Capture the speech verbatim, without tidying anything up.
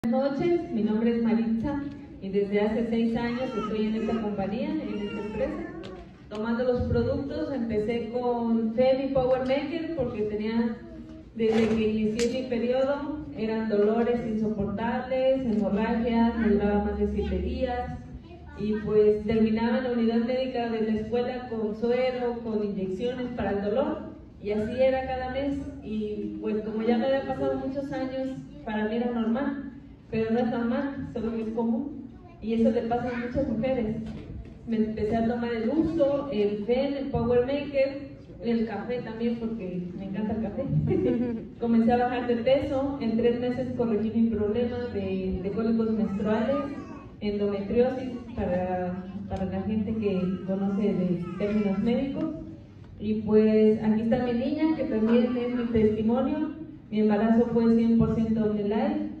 Buenas noches, mi nombre es Maritza y desde hace seis años estoy en esta compañía, en esta empresa, tomando los productos. Empecé con Fem y Power Maker porque tenía, desde que inicié mi periodo, eran dolores insoportables, hemorragias, me duraba más de siete días y pues terminaba en la unidad médica de la escuela con suero, con inyecciones para el dolor, y así era cada mes. Y pues como ya me había pasado muchos años, para mí era normal. Pero no es normal, solo que es común, y eso le pasa a muchas mujeres. Me empecé a tomar el uso, el Fem, el Power Maker, el café también, porque me encanta el café. Comencé a bajar de peso, en tres meses corregí mi problema de, de cólicos menstruales, endometriosis, para, para la gente que conoce de términos médicos. Y pues aquí está mi niña, que también es mi testimonio. Mi embarazo fue cien por ciento on the live.